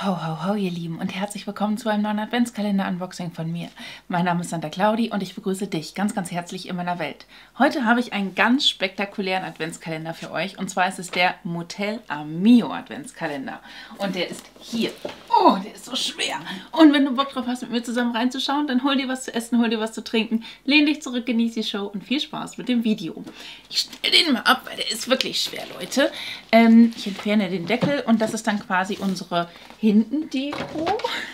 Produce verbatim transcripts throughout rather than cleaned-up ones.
Ho, ho, ho, ihr Lieben und herzlich willkommen zu einem neuen Adventskalender-Unboxing von mir. Mein Name ist Santa Claudi und ich begrüße dich ganz, ganz herzlich in meiner Welt. Heute habe ich einen ganz spektakulären Adventskalender für euch und zwar ist es der Motel Amio Adventskalender und der ist hier. Oh, der ist so schwer. Und wenn du Bock drauf hast, mit mir zusammen reinzuschauen, dann hol dir was zu essen, hol dir was zu trinken, lehn dich zurück, genieß die Show und viel Spaß mit dem Video. Ich stelle den mal ab, weil der ist wirklich schwer, Leute. Ähm, ich entferne den Deckel und das ist dann quasi unsere Hinten-Deko,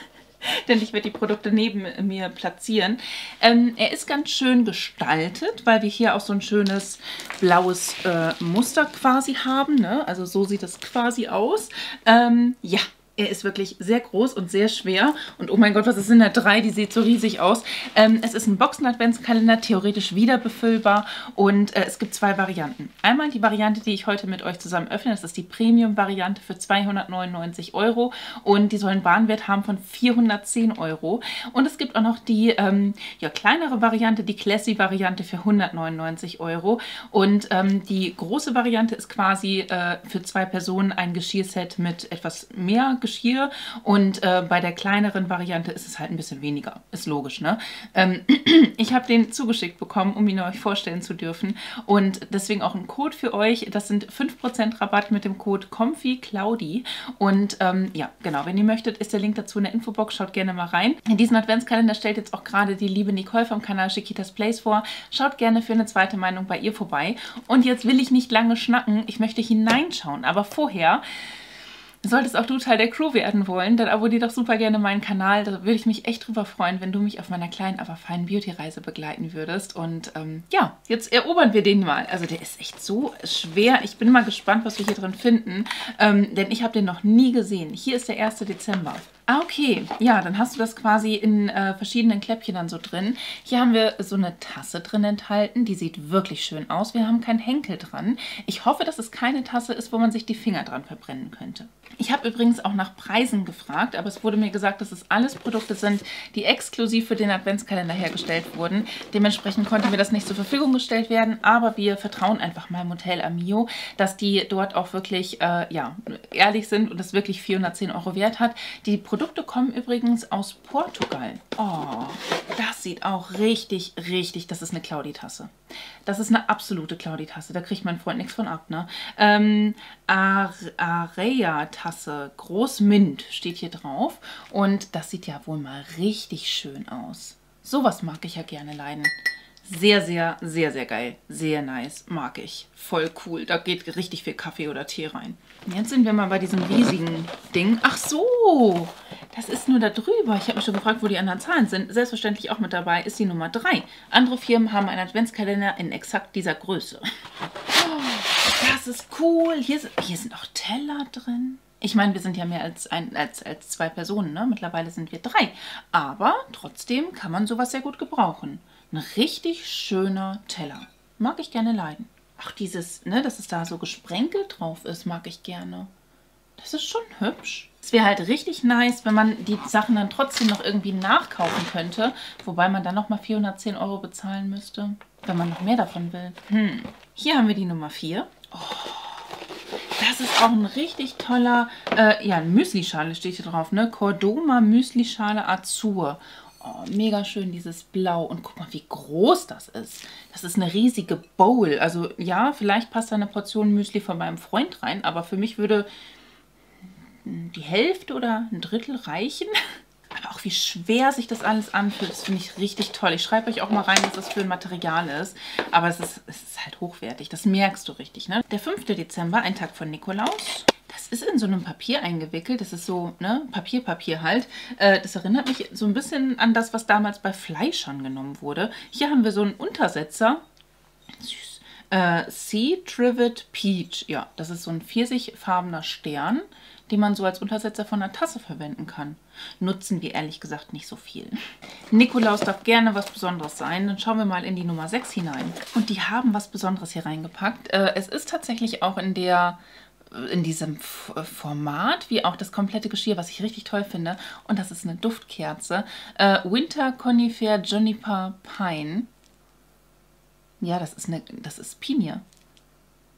denn ich werde die Produkte neben mir platzieren. Ähm, er ist ganz schön gestaltet, weil wir hier auch so ein schönes blaues äh, Muster quasi haben, ne? Also so sieht das quasi aus. Ähm, ja. Er ist wirklich sehr groß und sehr schwer. Und oh mein Gott, was ist in der drei? Die sieht so riesig aus. Ähm, es ist ein Boxen-Adventskalender, theoretisch wieder befüllbar. Und äh, es gibt zwei Varianten. Einmal die Variante, die ich heute mit euch zusammen öffne. Das ist die Premium-Variante für zweihundertneunundneunzig Euro. Und die soll einen Warenwert haben von vierhundertzehn Euro. Und es gibt auch noch die ähm, ja, kleinere Variante, die Classy-Variante für hundertneunundneunzig Euro. Und ähm, die große Variante ist quasi äh, für zwei Personen ein Geschirrset mit etwas mehr Geschirr. Geschirr und äh, bei der kleineren Variante ist es halt ein bisschen weniger. Ist logisch, ne? Ähm, ich habe den zugeschickt bekommen, um ihn euch vorstellen zu dürfen und deswegen auch ein Code für euch. Das sind fünf Prozent Rabatt mit dem Code COMFYCLAUDI und ähm, ja, genau, wenn ihr möchtet, ist der Link dazu in der Infobox. Schaut gerne mal rein. In diesen Adventskalender stellt jetzt auch gerade die liebe Nicole vom Kanal Chiquitas Place vor. Schaut gerne für eine zweite Meinung bei ihr vorbei. Und jetzt will ich nicht lange schnacken, ich möchte hineinschauen, aber vorher solltest auch du Teil der Crew werden wollen, dann abonniere doch super gerne meinen Kanal. Da würde ich mich echt drüber freuen, wenn du mich auf meiner kleinen, aber feinen Beauty-Reise begleiten würdest. Und ähm, ja, jetzt erobern wir den mal. Also der ist echt so schwer. Ich bin mal gespannt, was wir hier drin finden, ähm, denn ich habe den noch nie gesehen. Hier ist der erste Dezember. Ah, okay. Ja, dann hast du das quasi in äh, verschiedenen Kläppchen dann so drin. Hier haben wir so eine Tasse drin enthalten. Die sieht wirklich schön aus. Wir haben keinen Henkel dran. Ich hoffe, dass es keine Tasse ist, wo man sich die Finger dran verbrennen könnte. Ich habe übrigens auch nach Preisen gefragt, aber es wurde mir gesagt, dass es alles Produkte sind, die exklusiv für den Adventskalender hergestellt wurden. Dementsprechend konnte mir das nicht zur Verfügung gestellt werden, aber wir vertrauen einfach mal Motel Amio, dass die dort auch wirklich äh, ja, ehrlich sind und es wirklich vierhundertzehn Euro wert hat. Die Produkte kommen übrigens aus Portugal. Oh, das sieht auch richtig, richtig, das ist eine Claudi-Tasse. Das ist eine absolute Claudi-Tasse, da kriegt mein Freund nichts von ab, ne? Ähm, Area-Tasse, Großmint steht hier drauf und das sieht ja wohl mal richtig schön aus. Sowas mag ich ja gerne leiden. Sehr, sehr, sehr, sehr geil. Sehr nice. Mag ich. Voll cool. Da geht richtig viel Kaffee oder Tee rein. Jetzt sind wir mal bei diesem riesigen Ding. Ach so, das ist nur da drüber. Ich habe mich schon gefragt, wo die anderen Zahlen sind. Selbstverständlich auch mit dabei ist die Nummer drei. Andere Firmen haben einen Adventskalender in exakt dieser Größe. Oh, das ist cool. Hier, hier sind auch Teller drin. Ich meine, wir sind ja mehr als, ein, als, als zwei Personen, ne? Mittlerweile sind wir drei. Aber trotzdem kann man sowas sehr gut gebrauchen. Ein richtig schöner Teller. Mag ich gerne leiden. Ach, dieses, ne, dass es da so gesprenkelt drauf ist, mag ich gerne. Das ist schon hübsch. Es wäre halt richtig nice, wenn man die Sachen dann trotzdem noch irgendwie nachkaufen könnte. Wobei man dann nochmal vierhundertzehn Euro bezahlen müsste, wenn man noch mehr davon will. Hm. Hier haben wir die Nummer vier. Oh. Das ist auch ein richtig toller, äh, ja, Müslischale steht hier drauf, ne? Cordoma Müslischale Azur. Oh, mega schön, dieses Blau. Und guck mal, wie groß das ist. Das ist eine riesige Bowl. Also ja, vielleicht passt da eine Portion Müsli von meinem Freund rein, aber für mich würde die Hälfte oder ein Drittel reichen. Aber auch wie schwer sich das alles anfühlt, das finde ich richtig toll. Ich schreibe euch auch mal rein, was das für ein Material ist. Aber es ist, es ist halt hochwertig, das merkst du richtig, ne? Der fünfte Dezember, ein Tag von Nikolaus. Das ist in so einem Papier eingewickelt. Das ist so, ne, Papier, Papier halt. Äh, das erinnert mich so ein bisschen an das, was damals bei Fleischern genommen wurde. Hier haben wir so einen Untersetzer. Süß. Äh, Sea Trivet Peach. Ja, das ist so ein pfirsichfarbener Stern, den man so als Untersetzer von einer Tasse verwenden kann. Nutzen wir ehrlich gesagt nicht so viel. Nikolaus darf gerne was Besonderes sein. Dann schauen wir mal in die Nummer sechs hinein. Und die haben was Besonderes hier reingepackt. Äh, es ist tatsächlich auch in der in diesem Format, wie auch das komplette Geschirr, was ich richtig toll finde. Und das ist eine Duftkerze. Äh, Winter Conifer Juniper Pine. Ja, das ist eine, das ist Pinie.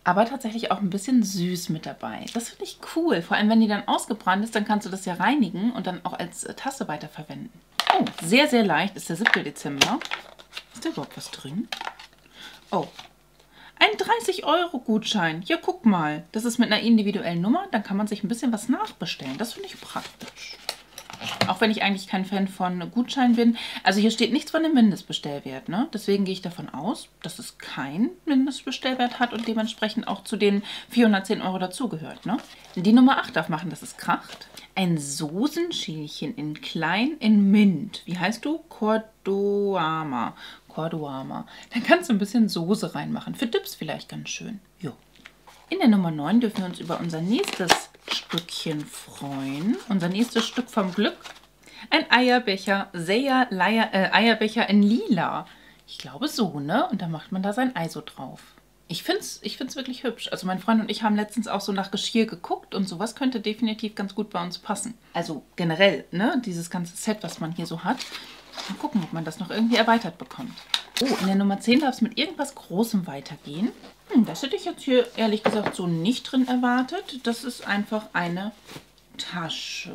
aber tatsächlich auch ein bisschen süß mit dabei. Das finde ich cool. Vor allem, wenn die dann ausgebrannt ist, dann kannst du das ja reinigen und dann auch als Tasse weiterverwenden. Oh, sehr, sehr leicht ist der siebte Dezember. Ist da überhaupt was drin? Oh, ein dreißig Euro Gutschein. Ja, guck mal. Das ist mit einer individuellen Nummer. Dann kann man sich ein bisschen was nachbestellen. Das finde ich praktisch. Auch wenn ich eigentlich kein Fan von Gutscheinen bin. Also hier steht nichts von dem Mindestbestellwert, ne? Deswegen gehe ich davon aus, dass es keinen Mindestbestellwert hat und dementsprechend auch zu den vierhundertzehn Euro dazugehört, ne? Die Nummer acht darf machen, dass es kracht. Ein Soßenschälchen in klein in Mint. Wie heißt du? Cordoama. Cordoama. Dann kannst du ein bisschen Soße reinmachen. Für Dips vielleicht ganz schön. Jo. In der Nummer neun dürfen wir uns über unser nächstes Stückchen freuen. Unser nächstes Stück vom Glück. Ein Eierbecher, sehr Leier, äh, Eierbecher in lila. Ich glaube so, ne? Und da macht man da sein Ei so drauf. Ich finde es ich find's wirklich hübsch. Also mein Freund und ich haben letztens auch so nach Geschirr geguckt und sowas könnte definitiv ganz gut bei uns passen. Also generell, ne? Dieses ganze Set, was man hier so hat. Mal gucken, ob man das noch irgendwie erweitert bekommt. Oh, in der Nummer zehn darf es mit irgendwas Großem weitergehen. Hm, das hätte ich jetzt hier ehrlich gesagt so nicht drin erwartet. Das ist einfach eine Tasche.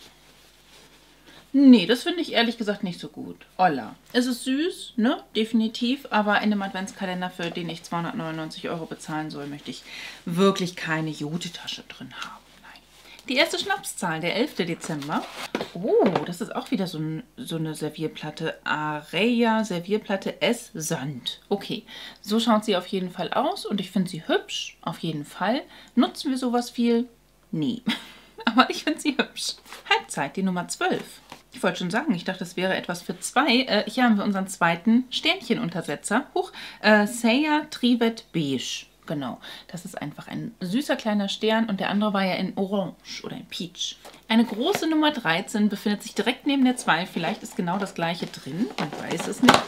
Nee, das finde ich ehrlich gesagt nicht so gut. Olla. Es ist süß, ne? Definitiv. Aber in einem Adventskalender, für den ich zweihundertneunundneunzig Euro bezahlen soll, möchte ich wirklich keine Jute-Tasche drin haben. Die erste Schnapszahl, der elfte Dezember. Oh, das ist auch wieder so, ein, so eine Servierplatte. Areia Servierplatte S Sand. Okay, so schaut sie auf jeden Fall aus und ich finde sie hübsch. Auf jeden Fall. Nutzen wir sowas viel? Nie. Aber ich finde sie hübsch. Halbzeit, die Nummer zwölf. Ich wollte schon sagen, ich dachte, das wäre etwas für zwei. Äh, hier haben wir unseren zweiten Sternchenuntersetzer. Huch, äh, Seiya Trivet Beige. Genau, das ist einfach ein süßer kleiner Stern und der andere war ja in Orange oder in Peach. Eine große Nummer dreizehn befindet sich direkt neben der zwei. Vielleicht ist genau das gleiche drin, man weiß es nicht.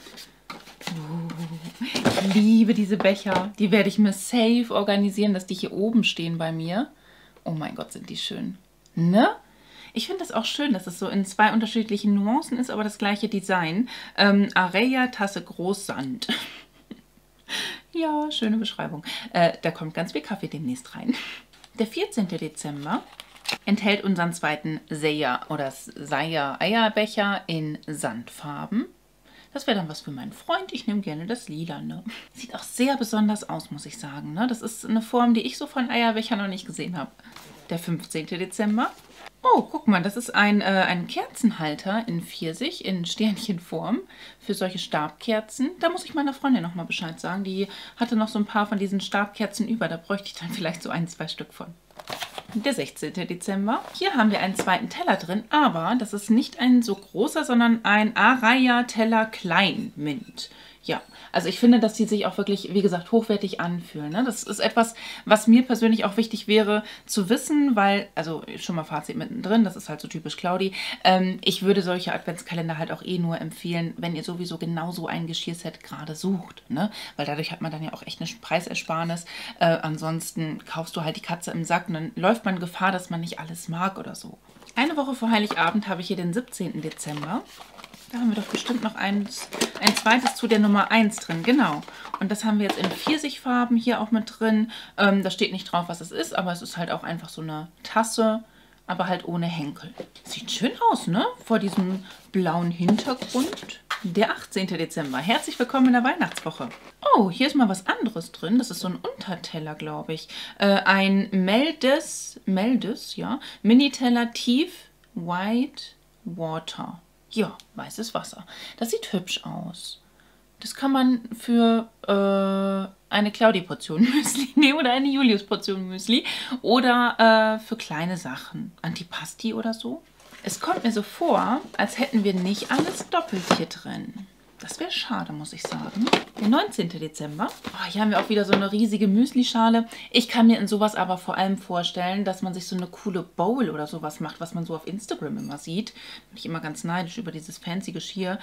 Oh, ich liebe diese Becher. Die werde ich mir safe organisieren, dass die hier oben stehen bei mir. Oh mein Gott, sind die schön. Ne? Ich finde das auch schön, dass es so in zwei unterschiedlichen Nuancen ist, aber das gleiche Design. Ähm, Areia Tasse Großsand. Ja, schöne Beschreibung. Äh, da kommt ganz viel Kaffee demnächst rein. Der vierzehnte Dezember enthält unseren zweiten Seiya oder Seiya Eierbecher in Sandfarben. Das wäre dann was für meinen Freund. Ich nehme gerne das Lilane. Sieht auch sehr besonders aus, muss ich sagen. Ne? Das ist eine Form, die ich so von Eierbechern noch nicht gesehen habe. Der fünfzehnte Dezember. Oh, guck mal, das ist ein, äh, ein Kerzenhalter in Pfirsich, in Sternchenform für solche Stabkerzen. Da muss ich meiner Freundin nochmal Bescheid sagen. Die hatte noch so ein paar von diesen Stabkerzen über. Da bräuchte ich dann vielleicht so ein, zwei Stück von. Der sechzehnte Dezember. Hier haben wir einen zweiten Teller drin, aber das ist nicht ein so großer, sondern ein Areia Teller Klein Mint. Ja, also ich finde, dass die sich auch wirklich, wie gesagt, hochwertig anfühlen. Ne? Das ist etwas, was mir persönlich auch wichtig wäre zu wissen, weil, also schon mal Fazit mittendrin, das ist halt so typisch Claudi. Ähm, ich würde solche Adventskalender halt auch eh nur empfehlen, wenn ihr sowieso genau so ein Geschirrset gerade sucht. Ne? Weil dadurch hat man dann ja auch echt eine Preisersparnis. Äh, ansonsten kaufst du halt die Katze im Sack und dann läuft man Gefahr, dass man nicht alles mag oder so. Eine Woche vor Heiligabend habe ich hier den siebzehnten Dezember. Da haben wir doch bestimmt noch ein, ein zweites zu der Nummer eins drin, genau. Und das haben wir jetzt in Pfirsichfarben hier auch mit drin. Ähm, da steht nicht drauf, was es ist, aber es ist halt auch einfach so eine Tasse, aber halt ohne Henkel. Sieht schön aus, ne? Vor diesem blauen Hintergrund. Der achtzehnte Dezember. Herzlich willkommen in der Weihnachtswoche. Oh, hier ist mal was anderes drin. Das ist so ein Unterteller, glaube ich. Äh, ein Meldes, Meldes, ja, Miniteller Tief White Water. Ja, weißes Wasser. Das sieht hübsch aus. Das kann man für äh, eine Claudi-Portion Müsli nehmen oder eine Julius-Portion Müsli oder äh, für kleine Sachen. Antipasti oder so. Es kommt mir so vor, als hätten wir nicht alles doppelt hier drin. Das wäre schade, muss ich sagen. Der neunzehnte Dezember. Oh, hier haben wir auch wieder so eine riesige Müslischale. Ich kann mir in sowas aber vor allem vorstellen, dass man sich so eine coole Bowl oder sowas macht, was man so auf Instagram immer sieht. Bin ich immer ganz neidisch über dieses fancy Geschirr.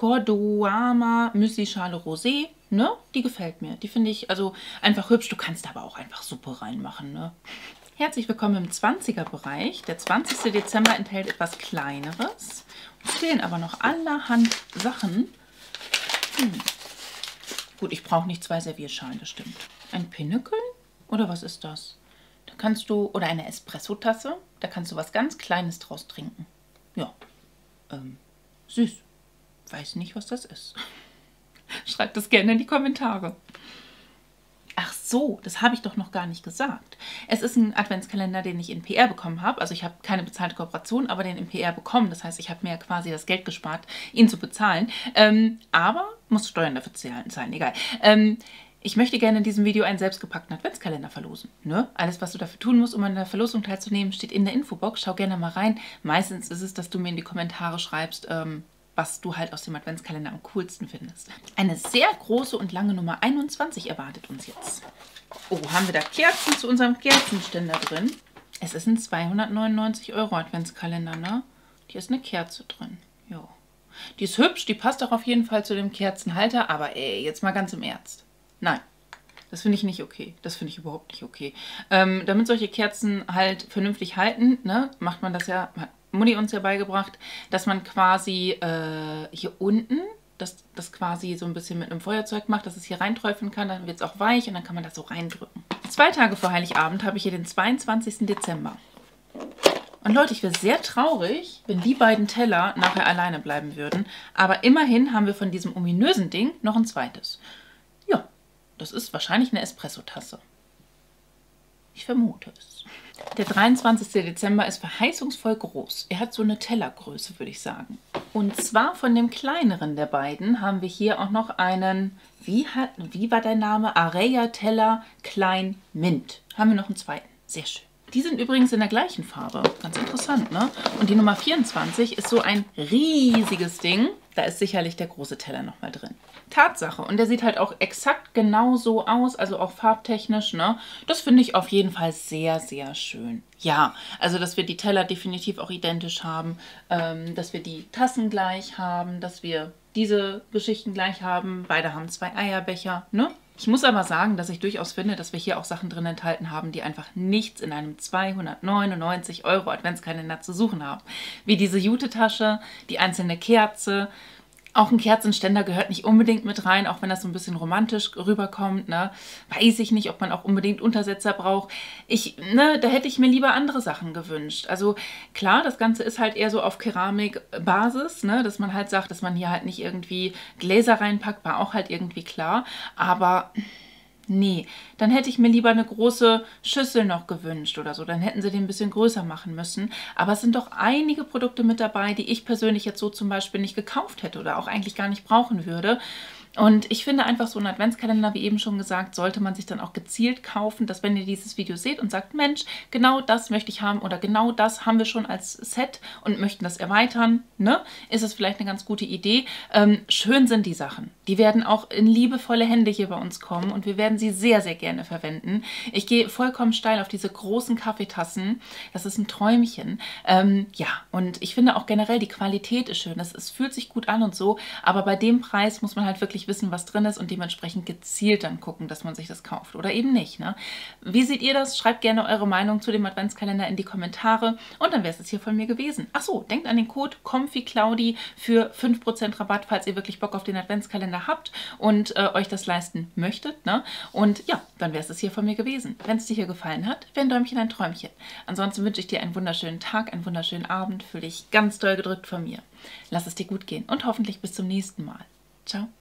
Cordoama Müslischale Rosé. Ne? Die gefällt mir. Die finde ich also einfach hübsch. Du kannst da aber auch einfach Suppe reinmachen, ne? Herzlich willkommen im zwanziger-Bereich. Der zwanzigste Dezember enthält etwas Kleineres. Es fehlen aber noch allerhand Sachen. Hm. Gut, ich brauche nicht zwei Servierschalen, das stimmt. Ein Pinnacle? Oder was ist das? Da kannst du, oder eine Espresso-Tasse, da kannst du was ganz Kleines draus trinken. Ja, ähm, süß. Weiß nicht, was das ist. Schreibt das gerne in die Kommentare. Ach so, das habe ich doch noch gar nicht gesagt. Es ist ein Adventskalender, den ich in P R bekommen habe. Also ich habe keine bezahlte Kooperation, aber den in P R bekommen. Das heißt, ich habe mir ja quasi das Geld gespart, ihn zu bezahlen. Ähm, aber muss Steuern dafür zahlen, zahlen egal. Ähm, ich möchte gerne in diesem Video einen selbstgepackten Adventskalender verlosen. Ne? Alles, was du dafür tun musst, um an der Verlosung teilzunehmen, steht in der Infobox. Schau gerne mal rein. Meistens ist es, dass du mir in die Kommentare schreibst, ähm, was du halt aus dem Adventskalender am coolsten findest. Eine sehr große und lange Nummer einundzwanzig erwartet uns jetzt. Oh, haben wir da Kerzen zu unserem Kerzenständer drin? Es ist ein zweihundertneunundneunzig Euro Adventskalender, ne? Hier ist eine Kerze drin. Jo. Die ist hübsch, die passt auch auf jeden Fall zu dem Kerzenhalter, aber ey, jetzt mal ganz im Ernst. Nein. Das finde ich nicht okay. Das finde ich überhaupt nicht okay. Ähm, damit solche Kerzen halt vernünftig halten, ne, macht man das ja, hat Mutti uns ja beigebracht, dass man quasi äh, hier unten das, das quasi so ein bisschen mit einem Feuerzeug macht, dass es hier reinträufeln kann, dann wird es auch weich und dann kann man das so reindrücken. Zwei Tage vor Heiligabend habe ich hier den zweiundzwanzigsten Dezember. Und Leute, ich wäre sehr traurig, wenn die beiden Teller nachher alleine bleiben würden. Aber immerhin haben wir von diesem ominösen Ding noch ein zweites. Ja, das ist wahrscheinlich eine Espresso-Tasse. Ich vermute es. Der dreiundzwanzigste Dezember ist verheißungsvoll groß. Er hat so eine Tellergröße, würde ich sagen. Und zwar von dem kleineren der beiden haben wir hier auch noch einen, wie, hat, wie war der Name? Areia Teller Klein Mint. Haben wir noch einen zweiten. Sehr schön. Die sind übrigens in der gleichen Farbe. Ganz interessant, ne? Und die Nummer vierundzwanzig ist so ein riesiges Ding. Da ist sicherlich der große Teller nochmal drin. Tatsache. Und der sieht halt auch exakt genau so aus, also auch farbtechnisch, ne? Das finde ich auf jeden Fall sehr, sehr schön. Ja, also dass wir die Teller definitiv auch identisch haben, ähm, dass wir die Tassen gleich haben, dass wir diese Geschichten gleich haben. Beide haben zwei Eierbecher, ne? Ich muss aber sagen, dass ich durchaus finde, dass wir hier auch Sachen drin enthalten haben, die einfach nichts in einem zweihundertneunundneunzig Euro Adventskalender zu suchen haben. Wie diese Jute-Tasche, die einzelne Kerze. Auch ein Kerzenständer gehört nicht unbedingt mit rein, auch wenn das so ein bisschen romantisch rüberkommt. Ne? Weiß ich nicht, ob man auch unbedingt Untersetzer braucht. Ich, ne, da hätte ich mir lieber andere Sachen gewünscht. Also klar, das Ganze ist halt eher so auf Keramikbasis, ne? Dass man halt sagt, dass man hier halt nicht irgendwie Gläser reinpackt, war auch halt irgendwie klar. Aber nee, dann hätte ich mir lieber eine große Schüssel noch gewünscht oder so. Dann hätten sie den ein bisschen größer machen müssen. Aber es sind doch einige Produkte mit dabei, die ich persönlich jetzt so zum Beispiel nicht gekauft hätte oder auch eigentlich gar nicht brauchen würde. Und ich finde einfach, so ein Adventskalender, wie eben schon gesagt, sollte man sich dann auch gezielt kaufen, dass wenn ihr dieses Video seht und sagt, Mensch, genau das möchte ich haben oder genau das haben wir schon als Set und möchten das erweitern, ne, ist es vielleicht eine ganz gute Idee. Ähm, schön sind die Sachen. Die werden auch in liebevolle Hände hier bei uns kommen und wir werden sie sehr, sehr gerne verwenden. Ich gehe vollkommen steil auf diese großen Kaffeetassen. Das ist ein Träumchen. Ähm, ja, und ich finde auch generell, die Qualität ist schön. Es, es fühlt sich gut an und so, aber bei dem Preis muss man halt wirklich wissen, was drin ist und dementsprechend gezielt dann gucken, dass man sich das kauft oder eben nicht. Ne? Wie seht ihr das? Schreibt gerne eure Meinung zu dem Adventskalender in die Kommentare und dann wäre es hier von mir gewesen. Achso, denkt an den Code COMFYCLAUDI für fünf Prozent Rabatt, falls ihr wirklich Bock auf den Adventskalender habt und äh, euch das leisten möchtet. Ne? Und ja, dann wäre es hier von mir gewesen. Wenn es dir hier gefallen hat, wäre ein Däumchen ein Träumchen. Ansonsten wünsche ich dir einen wunderschönen Tag, einen wunderschönen Abend. Fühl dich ganz doll gedrückt von mir. Lass es dir gut gehen und hoffentlich bis zum nächsten Mal. Ciao.